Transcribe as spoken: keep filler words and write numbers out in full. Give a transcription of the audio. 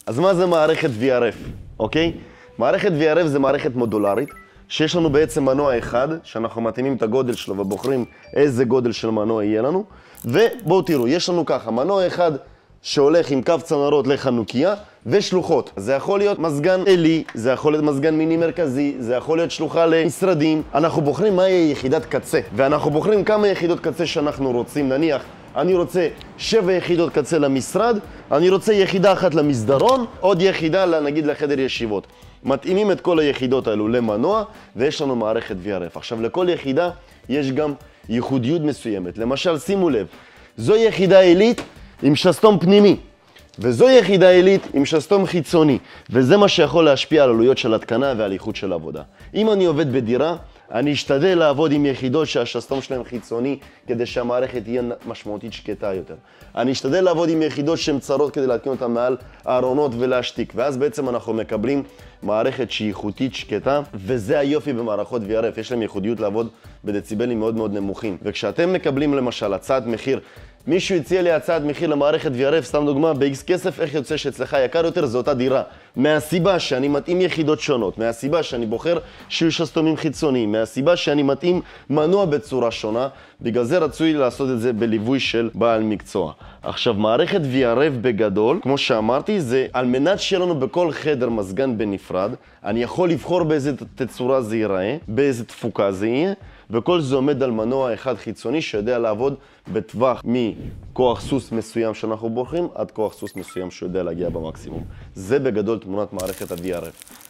אז מה זה מערכת וי אר אף, אוקיי? מערכת וי אר אף זה מערכת מודולרית, שיש לנו בעצם מנוע אחד, שאנחנו מתאימים את הגודל שלו ובוחרים איזה גודל של מנוע יהיה לנו. ובואו תראו, יש לנו ככה, מנוע אחד שהולך עם קו צנרות לחנוכיה ושלוחות. זה יכול להיות מזגן עלי, זה יכול להיות מזגן מיני מרכזי, זה יכול להיות שלוחה למשרדים. אנחנו בוחרים מהי יחידת קצה, ואנחנו בוחרים כמה יחידות קצה שאנחנו רוצים. נניח, אני רוצה שבע יחידות קצה למשרד, אני רוצה יחידה אחת למסדרון, עוד יחידה, נגיד, לחדר ישיבות. מתאימים את כל היחידות האלו למנוע, ויש לנו מערכת וי אר אף. עכשיו, לכל יחידה יש גם ייחודיות מסוימת. למשל, שימו לב, זו יחידה עילית עם שסתום פנימי, וזו יחידה עילית עם שסתום חיצוני, וזה מה שיכול להשפיע על עלויות של התקנה ועל איכות של עבודה. אם אני עובד בדירה, אני אשתדל לעבוד עם יחידות שהשסתום שלהם חיצוני, כדי שהמערכת תהיה משמעותית שקטה יותר. אני אשתדל לעבוד עם יחידות שהן צרות כדי להתקין אותן מעל הארונות ולהשתיק, ואז בעצם אנחנו מקבלים מערכת שהיא איכותית שקטה, וזה היופי במערכות וי אר אף, יש להם ייחודיות לעבוד בדציבלים מאוד מאוד נמוכים. וכשאתם מקבלים למשל הצעת מחיר, מישהו הציע לי הצעת מחיר למערכת וי אר אף, סתם דוגמה, ב-X כסף, איך יוצא שאצלך יקר יותר? זו אותה דירה. מהסיבה שאני מתאים יחידות שונות, מהסיבה שאני בוחר שיהיו שסתומים חיצוניים, מהסיבה שאני מתאים מנוע בצורה שונה, בגלל זה רצוי לעשות את זה בליווי של בעל מקצוע. עכשיו, מערכת וי אר אף בגדול, כמו שאמרתי, זה על מנת שיהיה לנו בכל חדר מזגן בנפרד, אני יכול לבחור באיזה תצורה זה ייראה, באיזה תפוקה זה יהיה, וכל זה עומד על מנוע אחד חיצוני שיודע לעבוד בטווח מכוח סוס מסוים שאנחנו בוחרים עד כוח סוס מסוים שיודע להגיע במקסימום. זה בגדול תמונת מערכת ה-וי אר אף.